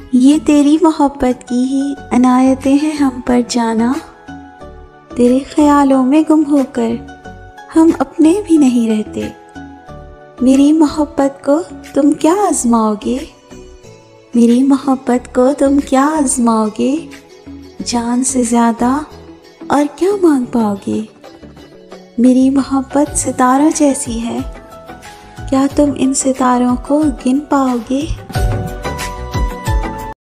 ये तेरी मोहब्बत की ही अनायतें हैं हम पर जाना। तेरे ख्यालों में गुम होकर हम अपने भी नहीं रहते। मेरी मोहब्बत को तुम क्या आजमाओगे, मेरी मोहब्बत को तुम क्या आजमाओगे। जान से ज़्यादा और क्या मांग पाओगे। मेरी मोहब्बत सितारों जैसी है, क्या तुम इन सितारों को गिन पाओगे।